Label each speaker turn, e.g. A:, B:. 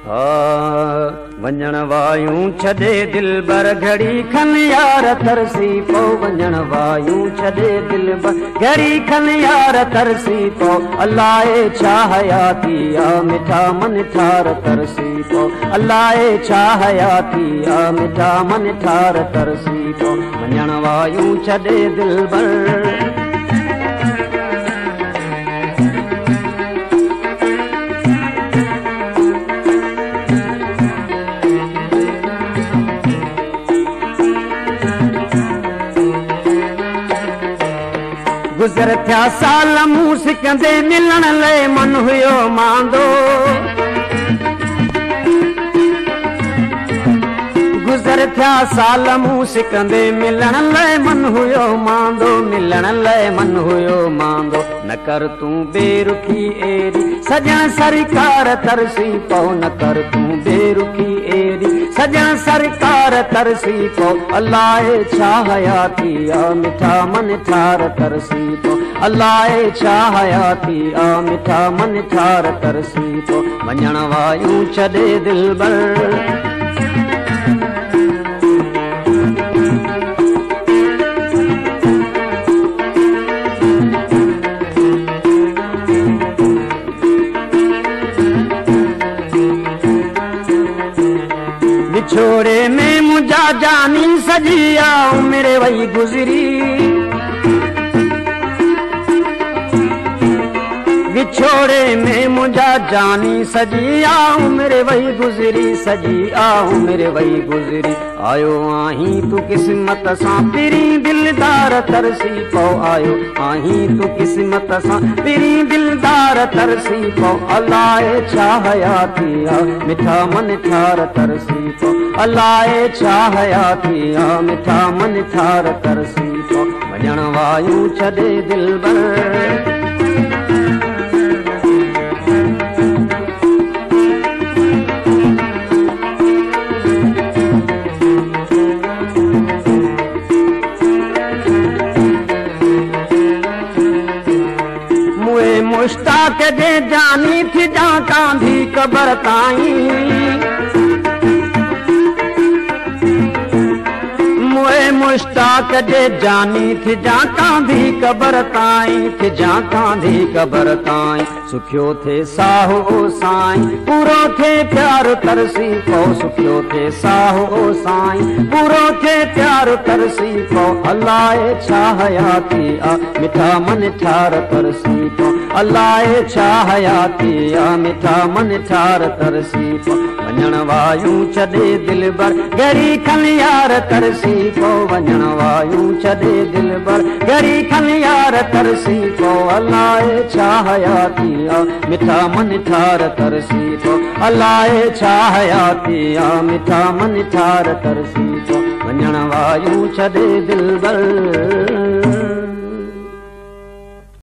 A: वञण वायूं छॾे दिलबर घड़ी खन यार तरसी पो वञण वायूं छॾे दिलबर घड़ी खन यार तरसी पो अलाए छा हयाती आ मिठा मन ठार तरसी पो अलाए छा हयाती आ मिठा मन ठार तरसी पो वञण वायूं छॾे दिलबर गुज़र थिया साल मूं सिकंदे मिलण लाइ मन हुयो मांदो गुज़र थिया साल मूं सिकंदे मिलण लाइ मन हुयो मांदो मिलण लाइ मन हुयो मांदो न कर तूं बेरुखी एरी सजण सरकार तरसी पो न कर तूं बेरुखी एरी सजण सरकार तरसी पो अलाए छा हयाती आ मिठा मन ठार तरसी पो अलाए छा हयाती आ मिठा मन ठार तरसी पो वञण वायूं छॾे दिलबर विछोड़े में मुझा जानी सजी आ उम्र वही गुजरी विछोड़े में मुझा जानी सजी आ उम्र वही गुजरी सजी आ उम्र वही गुजरी आयो आहीं तू किस्मत सां पिरी दिलदार तरसी पो आयो आहीं तू किस्मत सां पिरी दिलदार तरसी पो अलाए छा हयाती आ मिठा मन ठार तरसी पो अलाए छा हयाती आ मिठा मन ठार तरसी पो वञण वायूं छॾे दिलबर मुश्ताक दे जानी थी जा कांधी कबर ताईं मुए मुश्ताक दे जानी थी जा कांधी कबर ताईं थी जा कांधी कबर ताईं सुखियो थे साहो साईं पूरो थे प्यार तरसी पो सुखियो थे साहो साईं पूरो थे प्यार तरसी पो अलाए छा हयाती आ मिठा मन ठार तरसी पो अलाए छा हयाती आ मिठा मन ठार तरसी पो वञण वायूं छॾे दिलबर घड़ी खन यार तरसी पो वञण वायूं छॾे दिलबर घड़ी खन यार तरसी पो अलाए छा हयाती आ मिठा मन ठार तरसी पो अलाए छा हयाती आ मिठा मन ठार तरसी पो वञण वायूं छॾे दिलबर